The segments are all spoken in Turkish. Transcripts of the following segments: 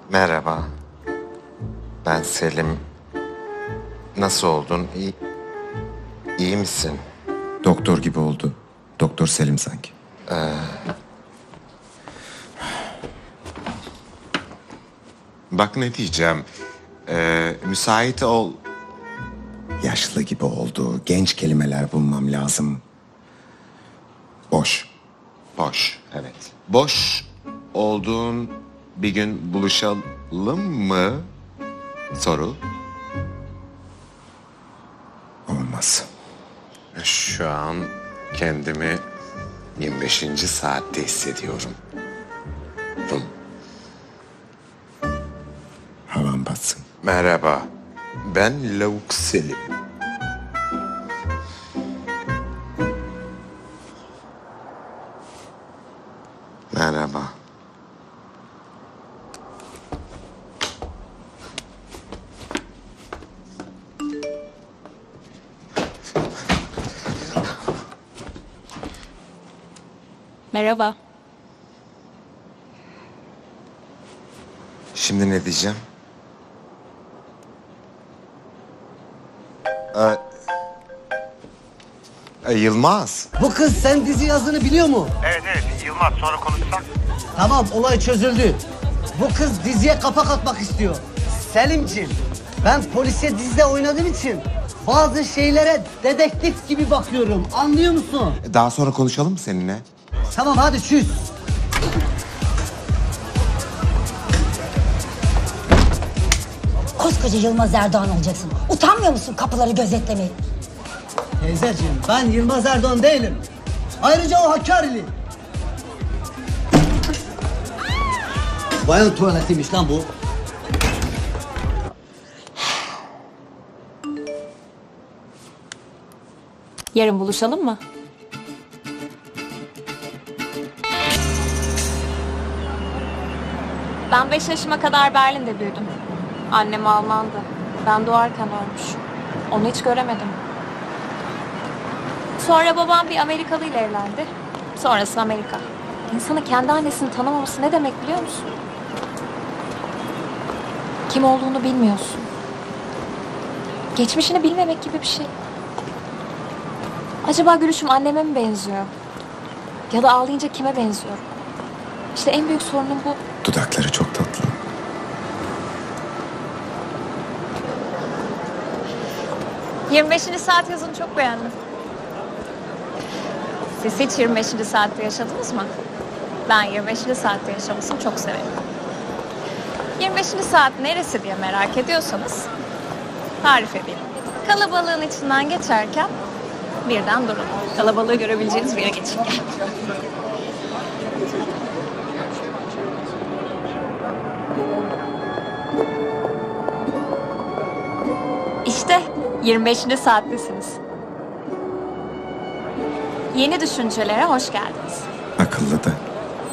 Merhaba. Ben Selim. Nasıl oldun? İyi misin? Doktor gibi oldu. Doktor Selim sanki. Bak ne diyeceğim. Müsait ol. Yaşlı gibi oldu. Genç kelimeler bulmam lazım. Boş. Boş. Evet. Boş olduğun bir gün buluşalım mı? Soru. Olmaz. Şu an kendimi 25. saatte hissediyorum. Havan batsın. Merhaba. Ben Lavuk Selim. Merhaba. Merhaba. Şimdi ne diyeceğim? Yılmaz. Bu kız sen dizi yazını biliyor mu? Evet Yılmaz sonra konuşsak. Tamam, olay çözüldü. Bu kız diziye kapak atmak istiyor. Selimciğim, ben polisiye dizide oynadığım için bazı şeylere dedektif gibi bakıyorum. Anlıyor musun? Daha sonra konuşalım mı seninle? Tamam, hadi çüz. Koskoca Yılmaz Erdoğan olacaksın. Utanmıyor musun kapıları gözetlemeyi? Teyzeciğim, ben Yılmaz Erdoğan değilim. Ayrıca o Hakkari'li. Bayan tuvaletiymiş lan bu. Yarın buluşalım mı? Ben 5 yaşıma kadar Berlin'de büyüdüm. Annem Almandı. Ben doğarken ölmüş. Onu hiç göremedim. Sonra babam bir Amerikalı ile evlendi. Sonrası Amerika. İnsanın kendi annesini tanımaması ne demek biliyor musun? Kim olduğunu bilmiyorsun. Geçmişini bilmemek gibi bir şey. Acaba gülüşüm anneme mi benziyor? Ya da ağlayınca kime benziyorum? İşte en büyük sorunum bu. Dudakları çok tatlı. ...25. saat yazını çok beğendim. Siz hiç 25. saatte yaşadınız mı? Ben 25. saatte yaşamasını çok severim. 25. saat neresi diye merak ediyorsanız... ...tarif edeyim. Kalabalığın içinden geçerken... ...birden durun. Kalabalığı görebileceğiniz bir yere geçin. İşte 25. saattesiniz. Yeni düşüncelere hoş geldiniz. Akıllı da.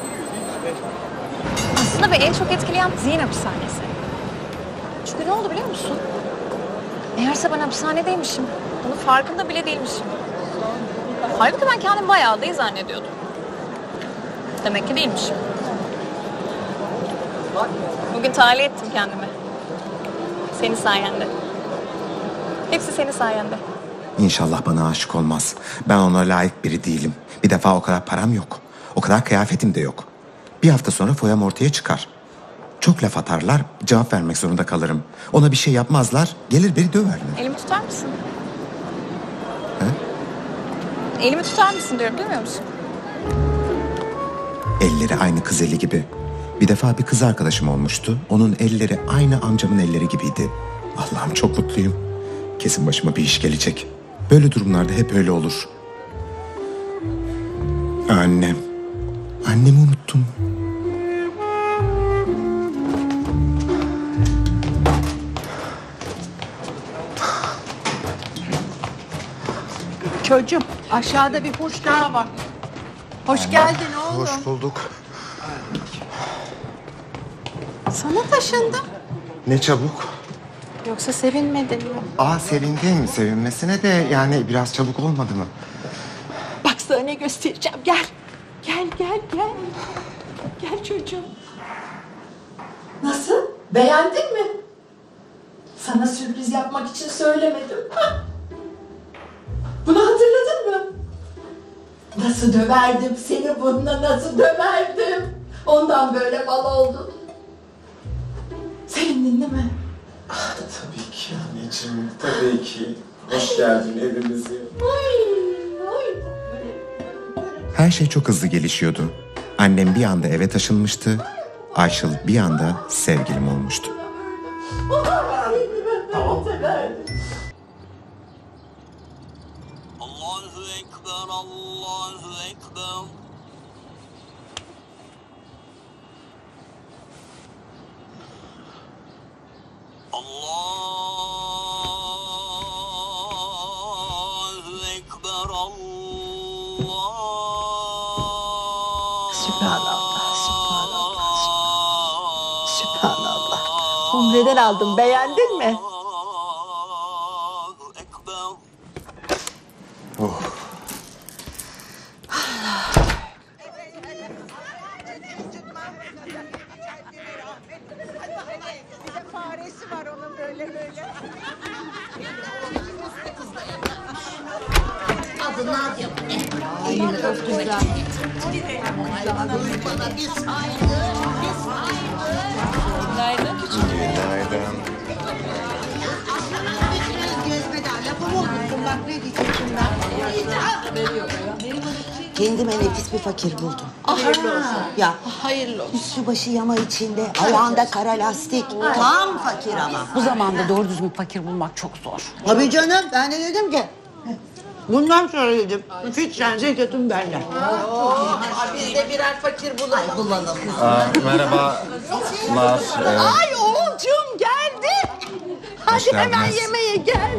Aslında beni en çok etkileyen zihin hapishanesi. Çünkü ne oldu biliyor musun? Meğerse ben hapishanedeymişim. Bunun farkında bile değilmişim. Halbuki ben kendimi bayağı da iyi zannediyordum. Demek ki değilmişim. Bugün tahliye ettim kendimi. Senin sayende. Hepsi senin sayende. İnşallah bana aşık olmaz. Ben ona layık biri değilim. Bir defa o kadar param yok. O kadar kıyafetim de yok. Bir hafta sonra foyam ortaya çıkar. Çok laf atarlar, cevap vermek zorunda kalırım. Ona bir şey yapmazlar, gelir beni döverler. Elimi tutar mısın? He? Elimi tutar mısın diyorum, duymuyor musun? Elleri aynı kız eli gibi. Bir defa bir kız arkadaşım olmuştu. Onun elleri aynı amcamın elleri gibiydi. Allah'ım çok mutluyum. Kesin başıma bir iş gelecek. Böyle durumlarda hep öyle olur. Annem. Annemi unuttum. Çocuğum aşağıda bir hoş daha var. Hoş geldin oğlum. Hoş bulduk. Sana taşındım. Ne çabuk. Yoksa sevinmedin mi? Sevindim. Sevinmesine de yani biraz çabuk olmadı mı? Bak sana ne göstereceğim. Gel. Gel. Gel çocuğum. Nasıl? Beğendin mi? Sana sürpriz yapmak için söylemedim. Hah. Bunu hatırladın mı? Nasıl döverdim seni bununla, nasıl döverdim? Ondan böyle mal oldun. Sevindin değil mi? Tabii ki anneciğim, tabii ki. Hoş geldin evimize. Her şey çok hızlı gelişiyordu. Annem bir anda eve taşınmıştı. Ayşıl bir anda sevgilim olmuştu. Allahu Ekber, Allahu Ekber. Allahu Ekber, Allah. Sübhanallah, sübhanallah, sübhanallah. Umreden aldım, beğendin mi? Allahu Ekber. Kendime nefis bir fakir buldum. Ya hayırlı olsun. Üstü başı yama içinde, ayağında kara lastik. Tam fakir ama. Bu zamanda doğru düzgün fakir bulmak çok zor. Tabii canım, ben de dedim ki bundan sonra dedim fitren zekatım benden. Biz de birer fakir bulalım. Bulalım. Merhabalar. Ay oğulcuğum geldi. Hadi hemen geldiniz. yemeğe gel.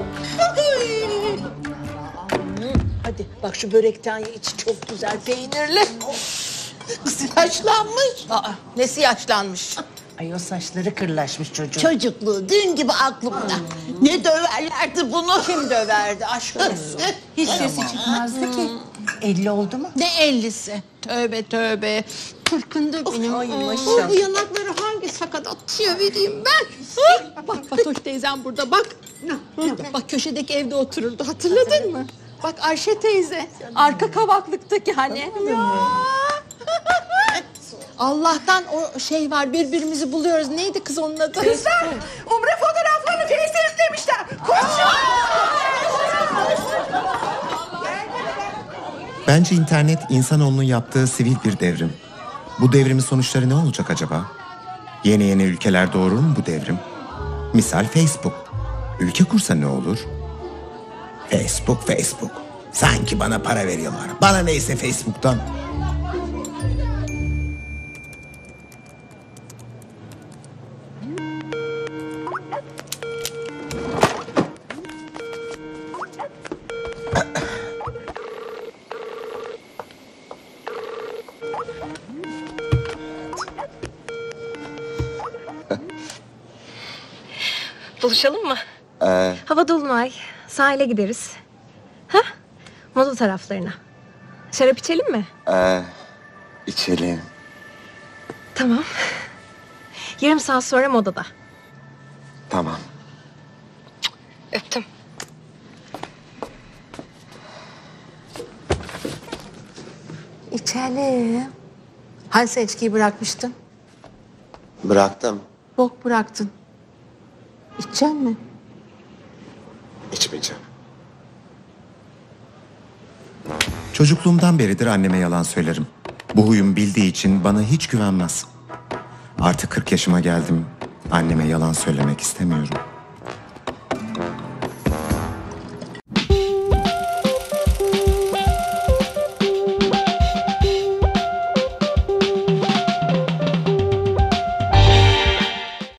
Hadi bak şu börekten ye, içi çok güzel peynirli. Kız yaşlanmış. Aa, nesi yaşlanmış? Ay o saçları kırlaşmış çocuğun. Çocukluğu dün gibi aklımda. Ne döverlerdi bunu. Kim döverdi aşk olsun? Hiç sesi çıkmazdı ki. 50 oldu mu? Ne 50'si? Tövbe tövbe. Kırkında benim. Ay, Aa, maşallah. bu yanakları hangi sakat atıyor vereyim ben? Bak Fatoş teyzem burada bak. Bak köşedeki evde otururdu hatırladın mı? Bak Ayşe teyze. Arka kavaklıktaki hani. Ya. Allah'tan o şey var birbirimizi buluyoruz. Neydi kız onun adı? Kızlar, Umre fotoğraflarını Face'e demişler. Koşun! Bence internet insanoğlunun yaptığı sivil bir devrim. Bu devrimin sonuçları ne olacak acaba? Yeni yeni ülkeler doğurur mu bu devrim? Misal Facebook. Ülke kursa ne olur? Facebook. Sanki bana para veriyorlar. Bana neyse Facebook'tan. Buluşalım mı? Hava dolunay. Sahile gideriz. Ha? Moda taraflarına. Şarap içelim mi? İçelim. Tamam. Yarım saat sonra modada. Tamam. Öptüm. İçelim. Hani sen içkiyi bırakmıştın? Bıraktım. Bok bıraktın. İçecek mi? İçmeyeceğim. Çocukluğumdan beridir anneme yalan söylerim. Bu huyum bildiği için bana hiç güvenmez. Artık 40 yaşıma geldim. Anneme yalan söylemek istemiyorum.